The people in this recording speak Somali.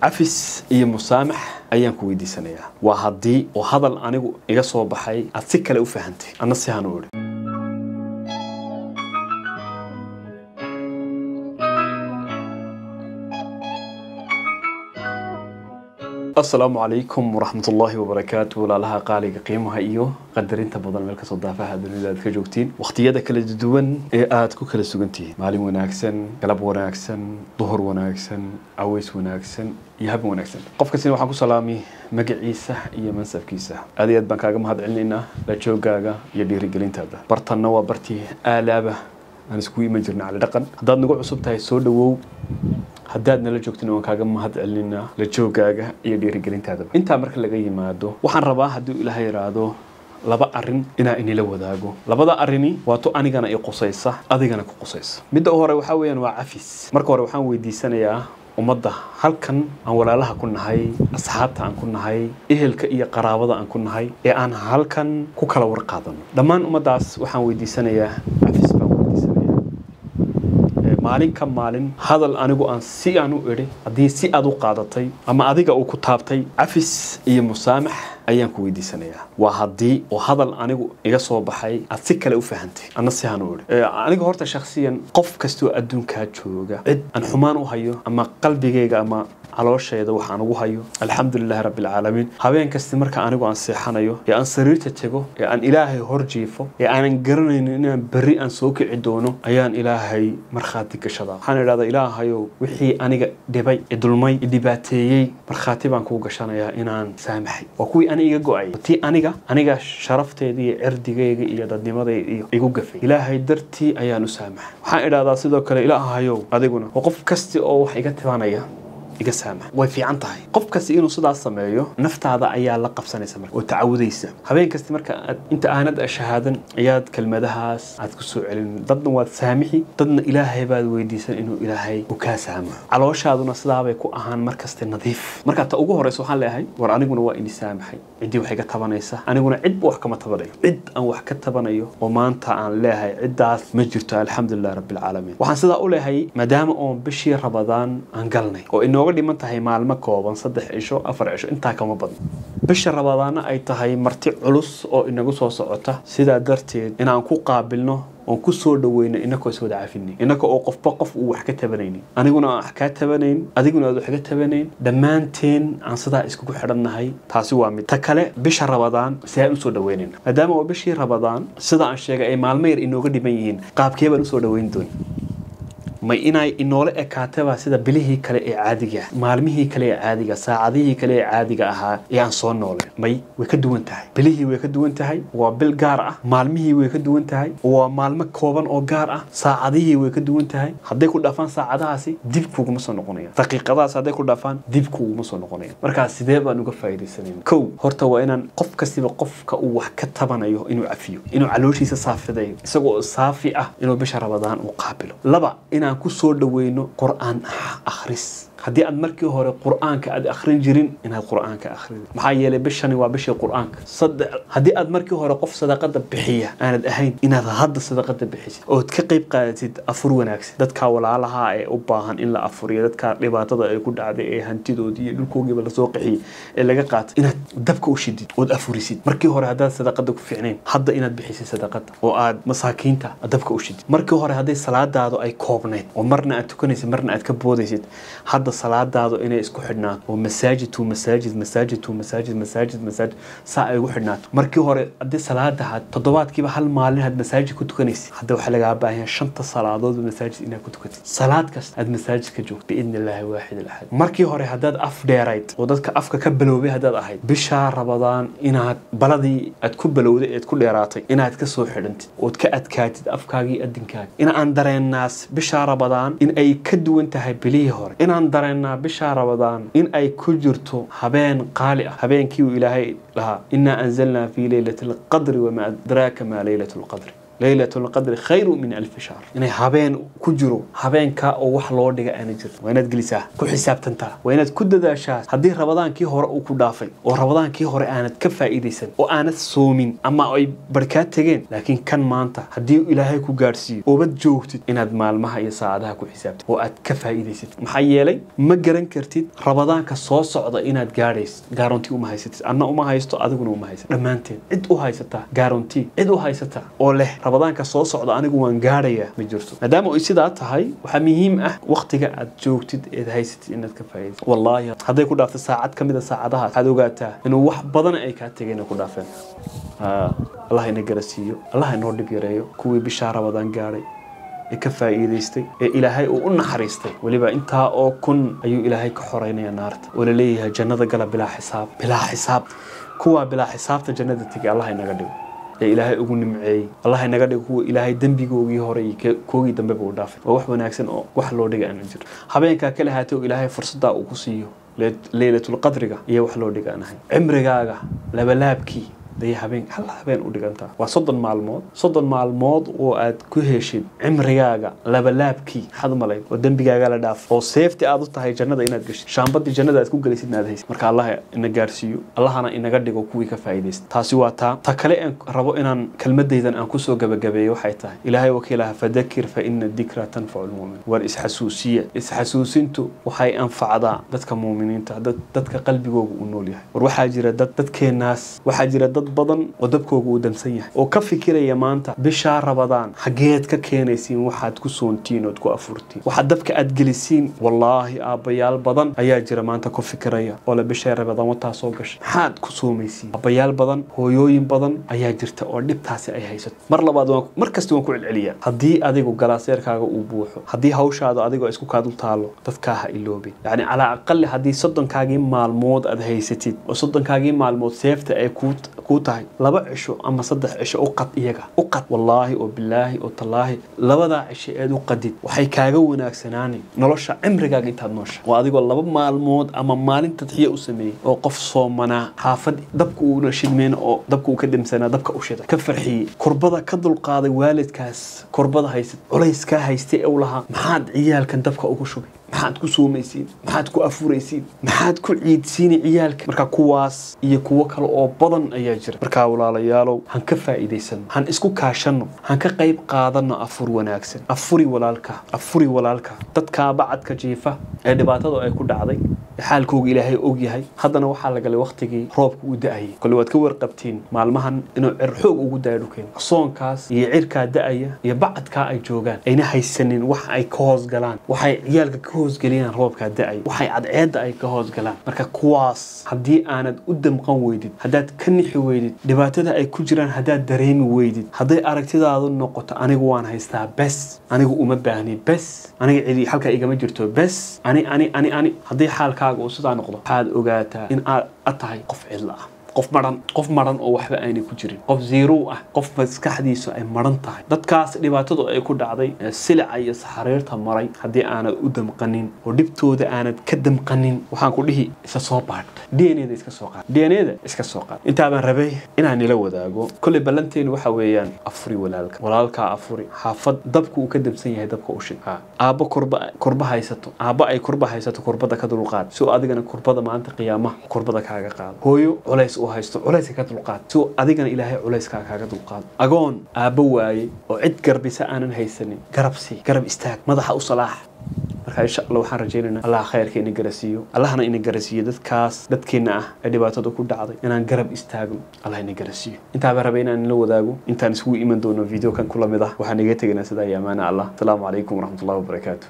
عفس iyo musaamax ayaan ku weydiisanayaa waa hadii oo hadal anigu iga soo baxay aad si kale u fahantay ana si aan u ori السلام عليكم ورحمة الله وبركاته ولا لها قالي قيمها إيوه قدرين تبضل ملك صدافة هذا اللي كجوتين وقتيادة كل جدوان آت كل سجنتي معلم وناكسن قلب وناكسن ظهر وناكسن عويس وناكسن يهب وناكسن قف كسين وحكو سلامي مجعيسة يا منسف كيسة هذه بنك أجمع هذا علينا لا تشوف جاجا يدي رجلين تبدا برتنا وبرتي آلابة أنا سكوي مجرنا على دقن هذا نقول عصبتها السود وو haddaad nala joogtino waan kaaga mahad celinaa la joogaaga iyo dhiirigelintaada inta marka laga yimaado waxaan rabaa hadii ilaahay yiraahdo laba arin inila wadaago labada arini waa to anigana ay qosaysa adigana ku qosaysa midda hore waxa weeyaan waa cafis marka hore waxaan weydiisanayaa ummadda halkan aan walaalaha ku nahay asxaabta aan ku nahay ehelka iyo qaraabada aan ku nahay ee aan halkan ku kala warqaadano dhammaan ummaddaas waxaan weydiisanayaa cafis maalin ka maalin hadal anigu aan si aan u iri hadii si aad u qaadatay ama adiga uu ku taabtay cafis iyo musaamax ayaan ku weydiisanayaa waa hadii oo hadal anigu iga soo baxay aad si kale u fahantay ana si aan u iri aniga horta shakhsiyan qof kasto adduunka jooga cid aan xumaan u hayo ama qalbigayga ama calooshayda waxaan ugu hayo alxamdulillaah rabbil caalamiin habeen kasta marka anigu aan seexanayo ee aan sariirta tago ee aan ilaahay hor jiifo ee aan garanayno inaan bari aan soo kici doono ayaan ilaahay marxaati gashada waxaan iraahdaa ilaahayow wixii aniga dhibay dulmay dhibaateeyay marxaati baan ku gashanayaa inaan saamaxay waa kuwii aniga go'ay tii aniga sharafteedii cirdigayga iyo dadnimadayda iyo igu gafay ilaahay dartii ayaan u saamaxay waxaan iraahdaa sidoo kale ilaahayow adiguna qof kasta oo wax iga tibaanaya iga saamax way fiican tahay qof kasta inuu sidaas sameeyo naftaada ayaa la qabsanaysa marka oo taawudaysa habeen kasta marka inta aanad shahaadan ayaad kelmadahaas aad ku soo celin dadna waad saamixi dadna ilaahay baad weydiisan inuu ilaahay u ka saamaxo calooshaaduna sidaabay ku ahaan markasta nadiif marka ta ugu horeyso waxaan leeyahay war aniguna waa in saamaxay cidii wax iga tabanaysa aniguna cid wax kama tabanayo cid aan wax ka tabanayo oo maanta aan leeyahay cidaas ma jirto alxamdulillaah rabbil caalamiin waxaan sidaa u leeyahay maadaama oo bishii Ramadaan aan galnay oo inoo dhiman tahay maalmo kooban 3 cisho 4 cisho inta kama badno bisha Ramadaana ay tahay marti culus oo inagu soo socota sida darteed inaan ku qaabilno oo ku soo dhaweyno inako soo daafini inako oo qof uu wax ka tabanayni aniguna wax ka tabanayn adiguna wax ka tabanayn dhamaanteen aan sidaa isku xidhannahay taasi waa mid ta kale bisha Ramadaan si ay u soo dhaweynayna maadaama oo bishii Ramadaan sida aan sheegay ay maalmo yar inooga dhiman yihiin qaabkee baan u soo dhaweyn doon ما إناي إنه لا كاتبة سيدا بليه كله عادية مالميه كله عادية ساعديه كله عادية أها يعني صنّول ما ويكدو انتهي بليه ويكدو انتهي وبالجارة مالميه ويكدو انتهي ومالمك كوبان أو جارة ساعديه ويكدو انتهي هذا كل دفعان ساعدها سي ديبكو مصنع قنية دقيقة هذا كل دفعان ديبكو مصنع قنية مركز سيدابا نقف في السنين كو هرتا وإن قف كسب قف كأوح كتبنا يه إنه عفيو إنه علوشي صافي ده سقو صافي إنه بشر رمضان وقابله لبا إنه كسر دوينه قرآن أخرس هدي أد مركي هو قرآن كأد أخرين جرين إن القرآن كأخرين محايلة بشني وبش القرآن صدق هدي أد مركي هو قف صدقة بحية أنا الأهين إن هذا صدقة بحية أو تكقيب قاتد أفروناكس دت كاول على هاي أوباهن إلا أفرية دت كربات هذا يكون عادي هنتي دودي الكوجي ولا سوقي اللي قات إن دبك وشديد ود أفريسيد مركي هو هذا صدقة في عينين حد إن بحية صدقة وآد مساكين تا دبك وشديد مركي هو هذا الصلاة هذا أي كوبنت ومرنا أتكونيس مرنا أتكبوديسيد حد الصلاة دادو إنه إسكو حدنات ومساجد تو مساجد مساجد تو مساجد مساجد مساجد ساعة وحدنات مركي هوري أدي صلاة ده تضبط كيف هالمالين هاد مساجد كنت كنيس حدا وحلا عباه هي شنطة صلاة ضد المساجد إنها كنت كنيس صلاة كست هاد مساجد كجوك بإذن الله واحد الأحد مركي هوري هداد أف ديرايت وداد كأف كبلو به هداد أحد بشهر رمضان إنها بلدي أتكبلو ده أتكل ديراتي إنها تكسو حدنت وتكأتكاتد أفكاري أدنكاك إن أندر الناس بشهر رمضان إن أي كدو انتهي بليه هوري إن أندر بشهر رمضان إن أي كجرتو هبين قالئة هبين كيو إلهي لها إنا أنزلنا في ليلة القدر وما أدراك ما ليلة القدر ليلة القدر خير من 1000 شهر إنه هبين كجرو هبين كا أو وحلو دقة أنا جر وينات جلسة كل حساب تنتا وينات كد ذا شاس هدي رمضان كي هور وكدافع ورمضان كي هور أنا كفى إيدي سن وأنا صومين أما أي بركات تجين لكن كان ما أنت هدي إلهي كجارسي وبتجوهت إن هذا مال ما هي ساعدها كل حساب وأتكفى إيدي سن محيالي مجرن كرتيد رمضان كصوص عضا إن هذا جاريس جارنتي وما هي ست أنا وما هي ست أدقون وما هي ست رمانتين إد وهاي ستا جارنتي إد وهاي ستا وله رمضان كصوص عضا أنا جوان جارية بجرسو مدام وإسدات هاي وحميهم وقتك أتجوهت إذا هي ست إن كفى والله هذا يكون دافع ساعات كم إذا ساعدها هذا وقتها إنه واحد بدن أي كاتجين يكون دافع الله ينقرسيه الله ينور بيريه كوي بشهر رمضان جاري كفى إيديستي إلهي وأن حريستي ولبا أنت أو كن أيو إلهي كحرين يا نارت ولا ليه جنة قلب بلا حساب بلا حساب كوا بلا حساب تجنة تيجي الله ينقدر إلهي أقول معي الله ينقدر هو إلهي دنبي جوجي هوري كوجي دنبي بودافع ووح وناكسن أو وح لو دقة أنجر حبين كأكل هاتو إلهي فرصة دا وقصيه ليلة القدر جا يوح لو دقة أنا هاي عمر جا لبلابكي دي هبين هلا هبين ودقنتا وصدن مع الموض واد كهشين عمرياغا لبلابكي حد ملay ودنبيغاغا لا dhaaf oo safety aad u tahay jannada inaad gashay shaambadii jannada aad ku galisid inaad haysid marka Allah ina gaarsiiyo Allahna inaga dhigo kuwii ka faa'iideysta taasi waa ta kale aan rabo inaan kelmadeydan aan ku soo gabagabeeyo waxay tahay Ilaahay wakiilaha fadakir fa inna dhikra tanfa'u al-mu'min war isxasuusintu waxay anfacdaa dadka muuminiinta dadka qalbigooda u nool yahay war waxa jira dadkeenaas waxa jira بدن ودبكوجو ودمسيه وكفكر يا مانتا بشهر رمضان حاجات ككينيسين واحد كسونتين ودكو أفورتين واحد دبك أدجلسين والله أبيال بدن أيا جرمانتا كفكرية ولا بشهر رمضان وتاسوقش حد كسوميسين أبيال بدن هو يوين بدن أيا جرت أردب تاسي أي هيست مرة بعد مركز تكون كل العليا هدي أديكو جلاسير كاجو وبوحو هدي هوش هذا أديكو إسكو كادو تالو تذكاها اللوبي يعني على أقل هدي صدق كاجي مع المود أدهيستي وصدق كاجي مع المود سيفت أي كوتاي لبا عشو أما صدق عشو أوقات إيجا أوقات والله وبالله وتالله لبدا عشو أدو قديد وحي كاجو وناكسناني نلوش عمرك أنت نوش وأديكو لبا مع المود أما مالين تضحية أسمي وقف صومنا حافظ دبكو نشدمين أو دبكو كدم سنة دبكو أشيدا كفرحي كربضة كدل القاضي والد كاس كربضة هيست وليس كهيستي أولها محاد عيال كان دبكو أكشوبي maxaad ku soomaysiin maxaad ku afuraysiin maxaad ku ciidsiin ciyaalka marka kuwaas iyo kuwa kale oo badan ayaa jira marka walaalayaalow han ka faa'iideysan han isku kaashano han ka qayb qaadano afur wanaagsan afuri walaalka dadka bacadka jiifa ee dhibaatadu ay ku dhacday xaalkooga Ilaahay og yahay haddana waxa la galay waqtigii roobku u da'ay kulli waad ka warqabtiin maalmahan inuu xoog ugu daadukeen soonkaas iyo cirka da'aya iyo bacadka ay joogan ayna haysanin wax ay ka hoos galaan waxay ciyaalka ka hoos galiyaan roobka da'ay waxay cadceed ay ka hoos galaan marka kuwaas hadii aanad u damqan weydid hadaad ka nixi weydid dhibaatada ay ku jiraan hadaad dareemi weydid haday aragtidaadu noqoto anigu waan haystaa bas anigu uma baahni bas aniga cidi halka igama jirto bas ani hadii xaalkaaga uu sidaa noqdo waxaad ogaataa in aad tahay qof cidla ah qof maran oo waxba aanay ku jirin qof zero ah qof maskaxdiisu ay maran tahay dadkaas dhibaatadu ay ku dhacday silic iyo saxariirta maray hadii aanad u damqanin oo dibtooda aanad ka damqanin waxaan ku dhihi isa soo baad DNA-da iska soo qaad inta baan rabay inaan ila wadaago kulli balanteen waxa weeyaan afuri walaalka afuri xaafad dabku uu ka damsan yahay dabka u shid aaba kurba haysato aaba ay kurba haysato kurbada ka dulqaad soo adigana kurbada maanta qiyaamaha kurbada kaaga qaad hooyo culays وهايستو علايس كدلقات سو أديكنا إلهي علايس كدلقات أجون أبوي وعد قرب سأنا هيسني قرب استاك ماذا صلاح marka insha Allah waxaan rajaynaynaa Allah khayrka in garasiyo Allahna in garasiyo dadkeena ah ee dhibaatada ku dhacday inaan garab istaagno Allah in garasiyo inta baan rabay inaan la wadaago intaan isku iman doono video kan kula mid ah waxaan iga tagnaa sida yamaana Allah assalamu alaykum wa rahmatullahi wa barakatuh